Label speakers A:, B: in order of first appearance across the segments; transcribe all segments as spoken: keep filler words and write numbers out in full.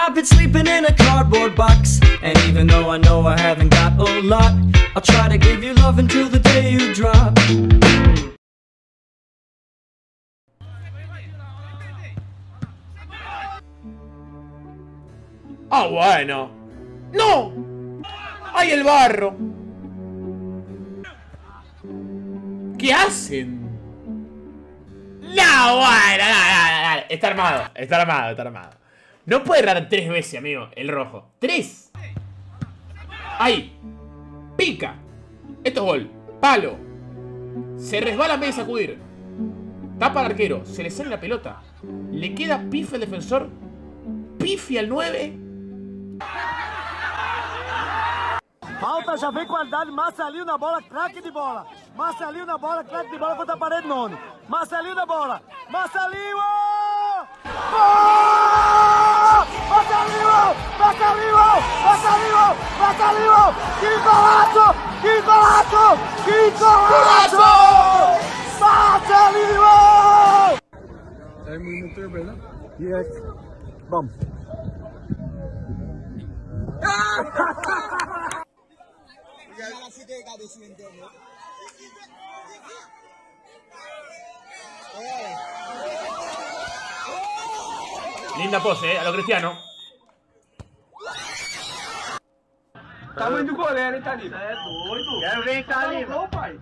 A: I've been sleeping in a cardboard box, and even though I know I haven't got a lot, I'll try to give you love until the day you drop.
B: Ah, bueno. ¡No! ¡Ay, el barro! ¿Qué hacen? No, bueno, dale, dale, dale. Está armado, está armado, está armado. No puede errar tres veces, amigo, el rojo. ¡Tres! ¡Ahí! ¡Pica! Esto es gol. Palo. Se resbala en vez de sacudir. Tapa al arquero. Se le sale la pelota. Le queda pife al defensor. Pife al nueve.
C: Falta, já vem qualidade, Marcelinho na bola, craque de bola. Marcelinho na bola, craque de bola contra a parede, nono. Marcelinho na bola. Marcelinho! Gol! Marcelinho! Marcelinho! Marcelinho! Marcelinho! Que golaço! Que golaço! Que golaço! Marcelinho! É muito bem, né? Yes. Vamos.
B: Linda pose, eh, a lo Cristiano.
D: Tamanho do goleiro, hein, Thalita? É doido. Quero ver, Thalita. Não, pai.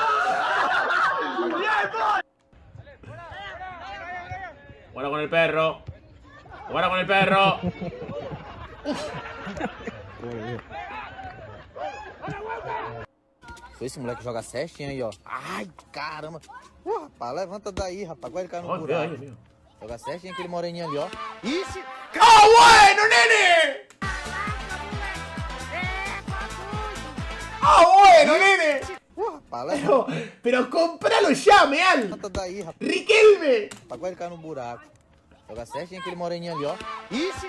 B: Guarda con el perro. Guarda con el perro.
E: Esse moleque joga certinho aí, ó. Ai, caramba. Uh, rapaz, levanta daí, rapaz. Agora ele cai no oh, buraco. Deus, Deus. Joga certinho aquele moreninho ali, ó. Ixi!
B: ¡Ah, bueno, nene! ¡Ah, bueno, nene!
E: Uh, rapaz,
B: pero, pero compralo ya, Meal.
E: Levanta daí, rapaz.
B: Riquelme!
E: Agora ele cai no buraco. Joga certinho aquele moreninho ali, ó. Ixi!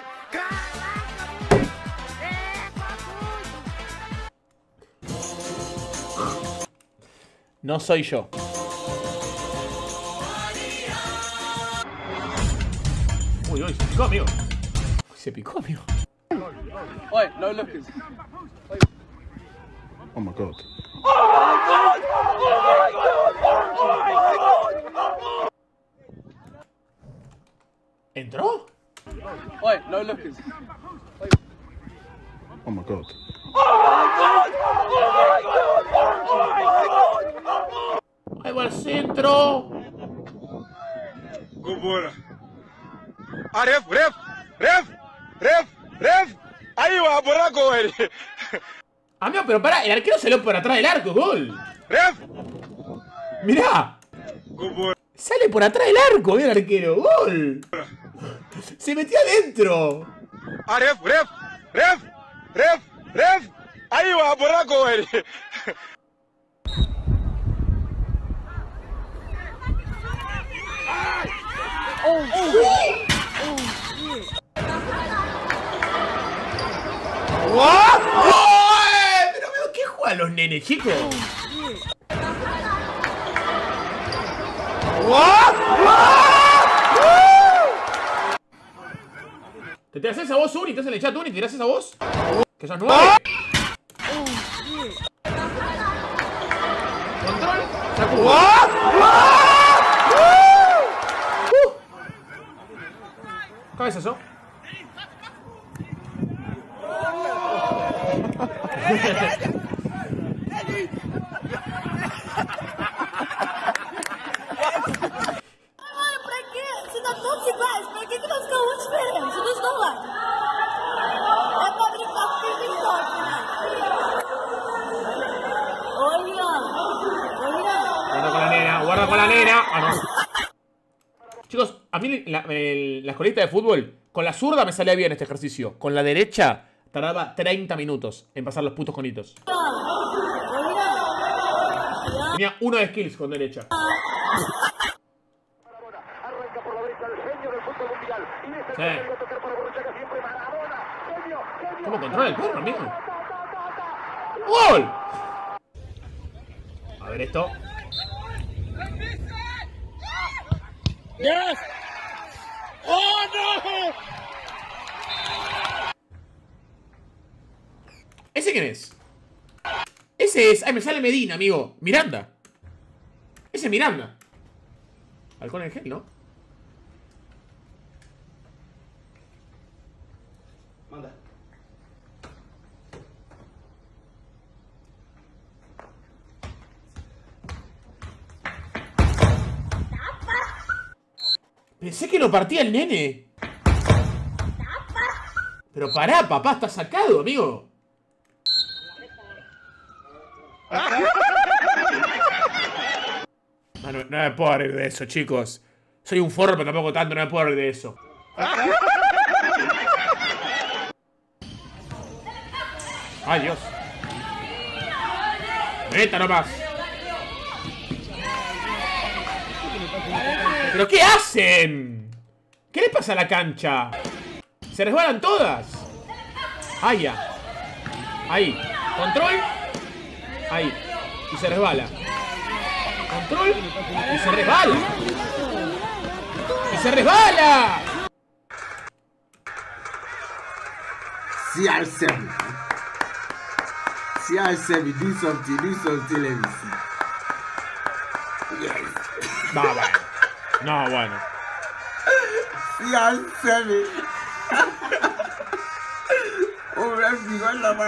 B: No soy yo. Uy, uy, se picó, amigo. Se picó, amigo.
D: Oi, no looking.
F: Oh my god.
B: ¿Entró?
D: Oi, no looking.
F: Oh my god.
B: Ahí va al centro.
G: Vambora. Ah, ref, ref, ref, ref, ref. Ahí va, buraco, güey.
B: Amigo, pero pará, el arquero salió por atrás del arco, gol.
G: Ref.
B: Mirá.
G: Vambora.
B: Sale por atrás del arco, mira el arquero, gol. Se metió adentro.
G: Ah, ref, ref, ref, ref, ref. Ahí va, buraco, güey.
C: Oh, shit! Oh, shit!
B: ¡What! ¡Oh! Pero veo que juegan los nenes, chicos. ¡What! ¿Te tiras esa voz, Uni? ¿Estás en el chat, Uni? ¿Te tiras esa voz? Que sos nueve. Control. Sacudo. Cabezazo.
H: Pra quê? Se dá todos iguais, pra que que vai ficar uma diferença dos dois lados? É pra brincar com quem tem sorte, né? Olha! Olha!
B: Guarda con la nena, guarda con la nena. Ah, no. Chicos, a mí la, el, la escuelita de fútbol, con la zurda me salía bien este ejercicio. Con la derecha tardaba treinta minutos en pasar los putos conitos. Tenía uno de skills con derecha. Sí. ¿Cómo controla el perro, amigo? ¡Gol! A ver esto.
C: Yes! Oh, no!
B: quién es. Ese es... Ay, me sale Medina, amigo. Miranda. Ese es Miranda. Halcón en gel, ¿no?
D: Manda.
B: Pensé que lo partía el nene. Pero pará, papá, está sacado, amigo. No, no, no me puedo reír de eso, chicos. Soy un forro, pero tampoco tanto, no me puedo reír de eso. Ay, Dios. Neta nomás. ¿Pero qué hacen? ¿Qué le pasa a la cancha? ¿Se resbalan todas? Ahí ya. Ahí. Control. Ahí. Y se resbala. Control. Y se resbala. Y se resbala.
F: C R seven. C R seven, do something, do something, let me see. Yes.
B: No, bueno. No, bueno.
F: C R seven. Oh, ref, you got the man.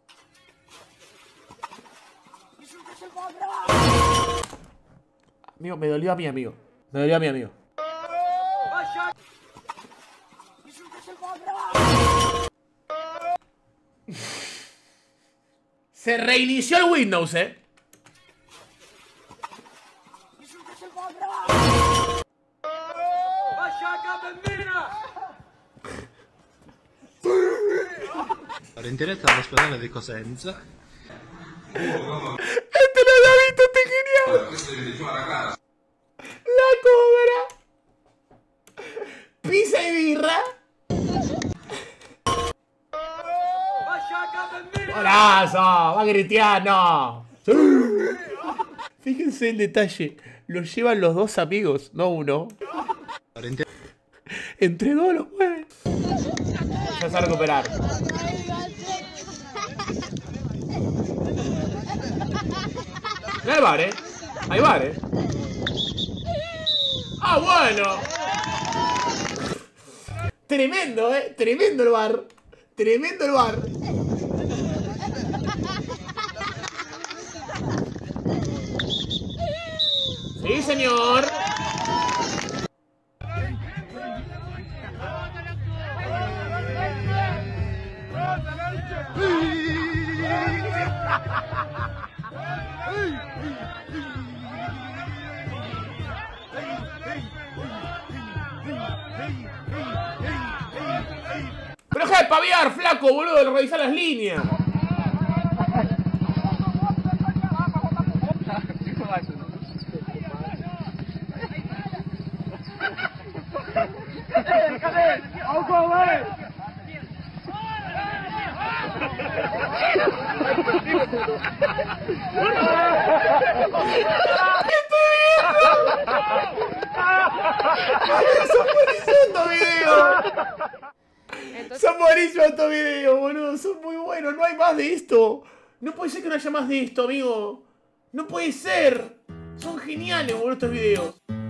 B: Amigo, me dolió a mí, amigo. Me dolió a mí, amigo. Se reinició el Windows, eh.
I: In diretta all'ospedale di Cosenza.
B: Este lo había visto, este genial. La cobra. Pizza y birra. ¡Golazo! ¡Va Cristiano! ¡Sí! Fíjense el detalle. Lo llevan los dos amigos, no uno. Entre dos los mueven. Ya se va a recuperar. Mira el bar, eh. Hay bar, eh. Ah, bueno. Tremendo, eh. Tremendo el bar. Tremendo el bar. Sí, señor. Pero deja de paviar, flaco, boludo, de revisar las líneas. Son buenísimos estos videos, boludo. Son muy buenos. No hay más de esto. No puede ser que no haya más de esto, amigo. No puede ser. Son geniales, boludo, estos videos.